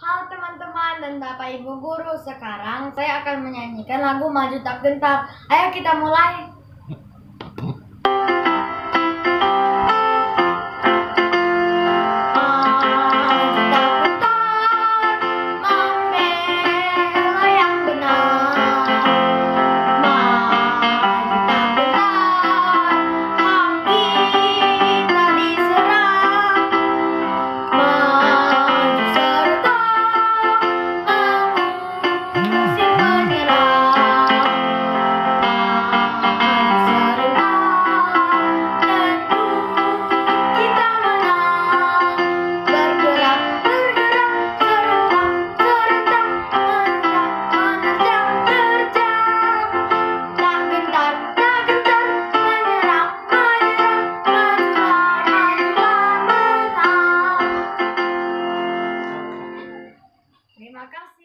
Halo teman-teman dan Bapak Ibu Guru, sekarang saya akan menyanyikan lagu Maju Tak Gentar. Ayo kita mulai. Terima kasih.